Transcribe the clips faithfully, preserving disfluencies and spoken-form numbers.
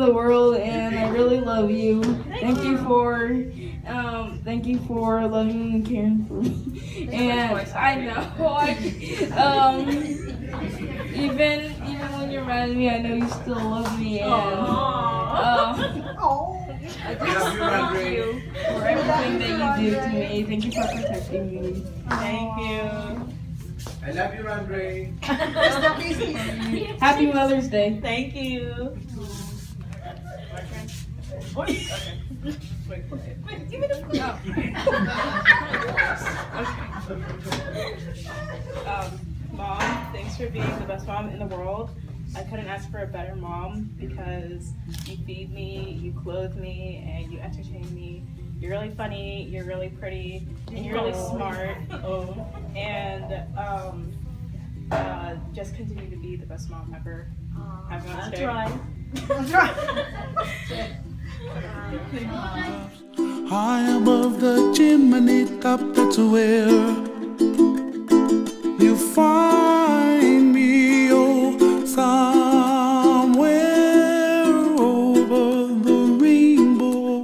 the world, and I really love you. Thank you for, um, thank you for loving and caring for me. And I know, I, um, even even when you're mad at me, I know you still love me. And um, I just thank you for everything that you do to me. Thank you for protecting me. Thank you. I love you, Andre. Happy Mother's Day. Thank you. Okay. Wait, wait, give me the phone. Okay. Um, Mom, thanks for being the best mom in the world. I couldn't ask for a better mom because you feed me, you clothe me, and you entertain me. You're really funny, you're really pretty, and you're really smart. Oh. And um, uh, just continue to be the best mom ever. Have a nice day. I'll try. High above the chimney top, that's where you find me, oh, somewhere over the rainbow.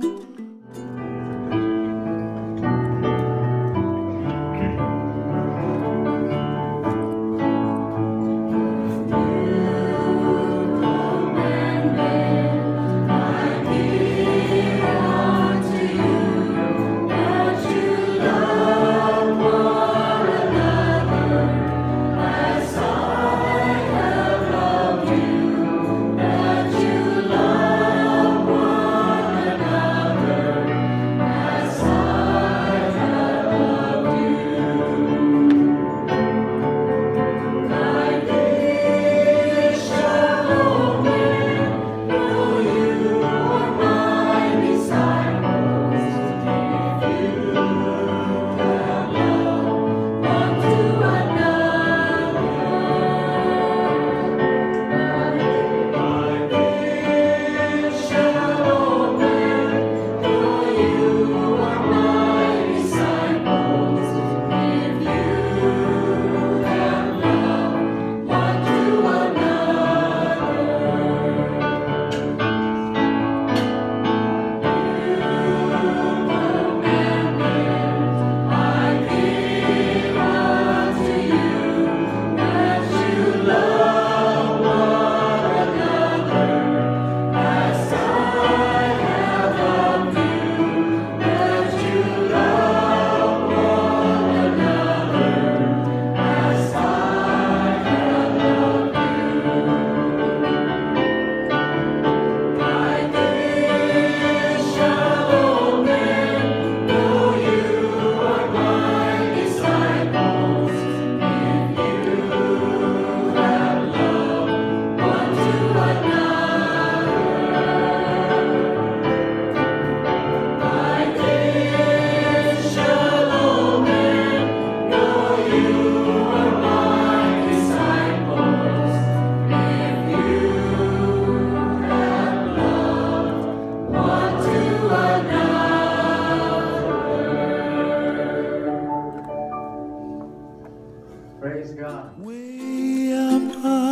Praise God. Way up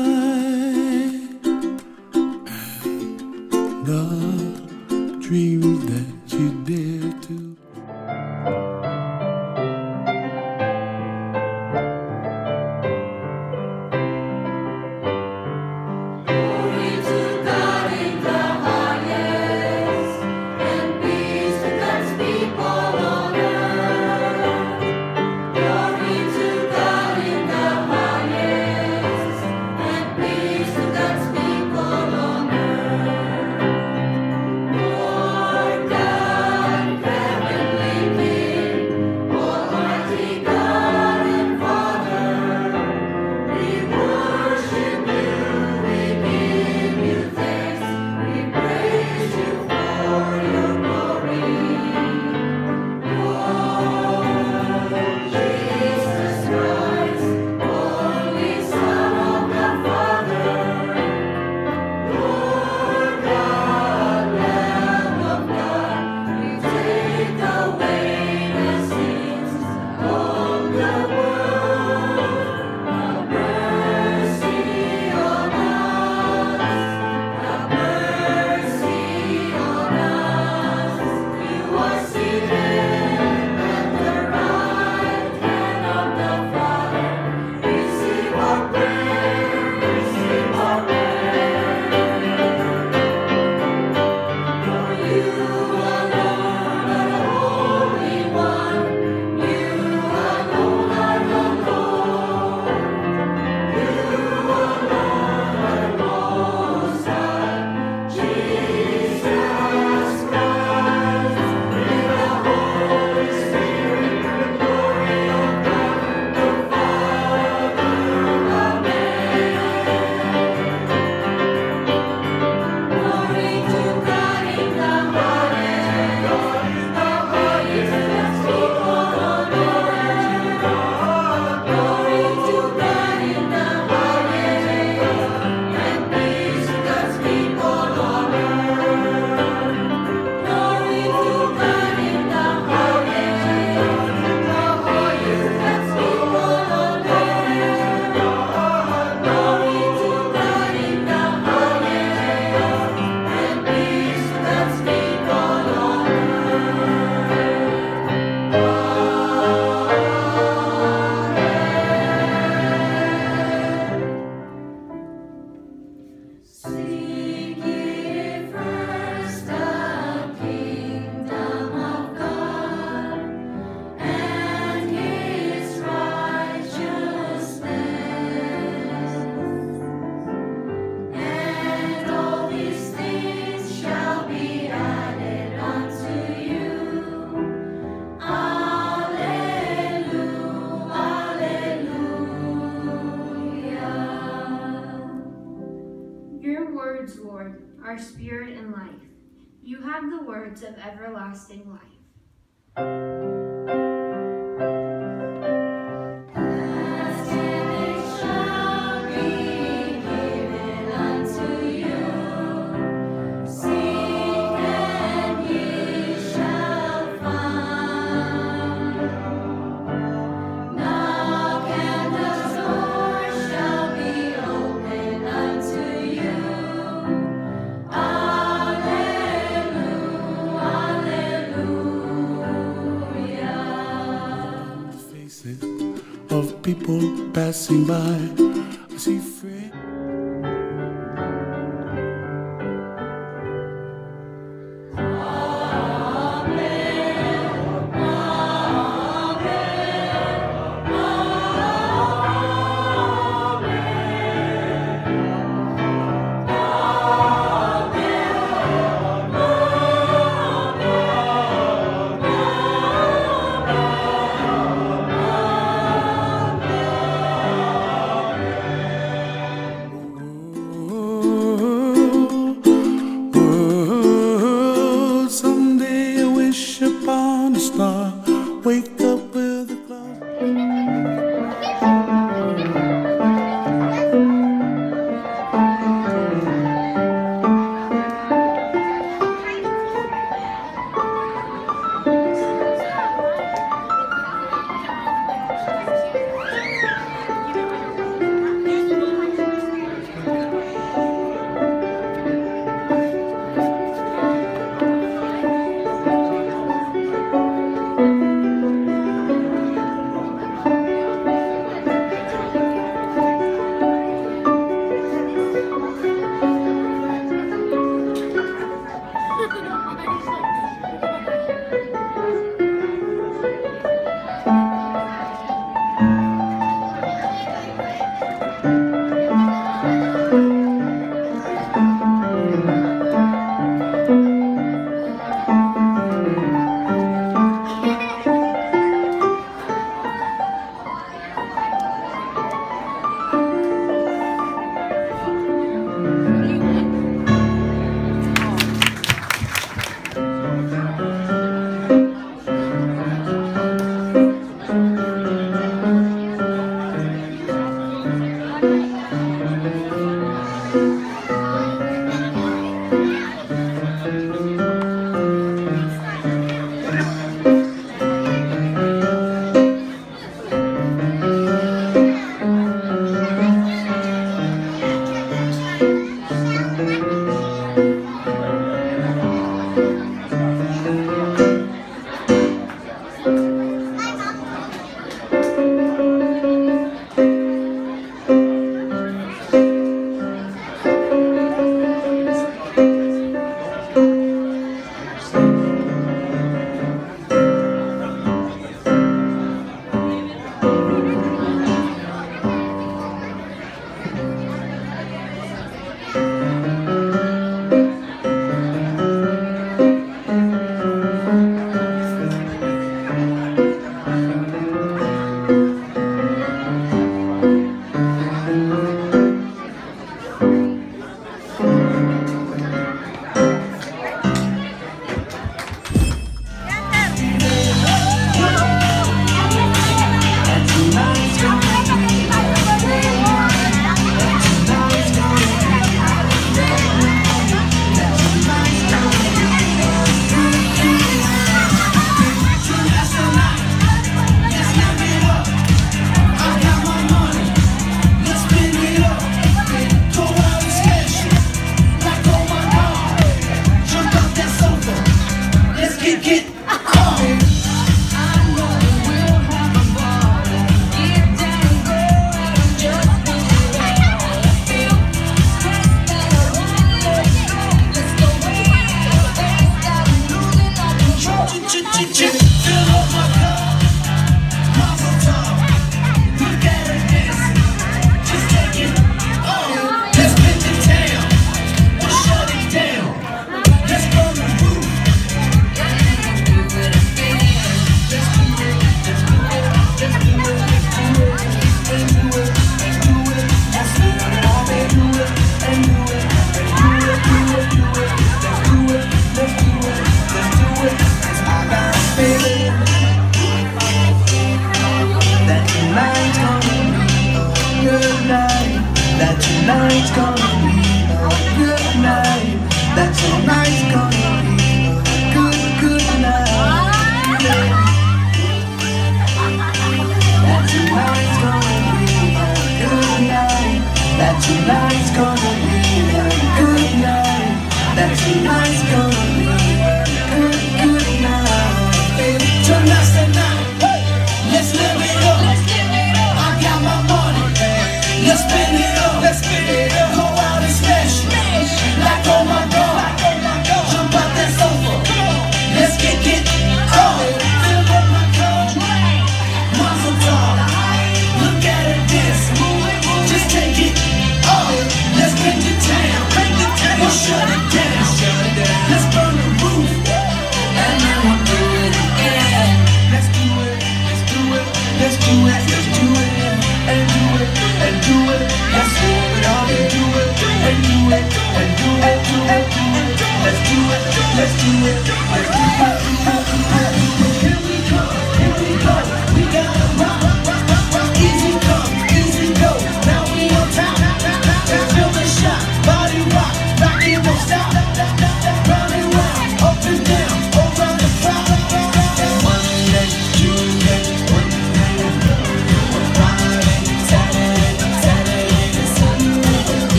high, the dreams that you dare to. Glory to God in the highest. are spirit and life. You have the words of everlasting life. Of people passing by, I see friends. Someday I wish upon a star, wake up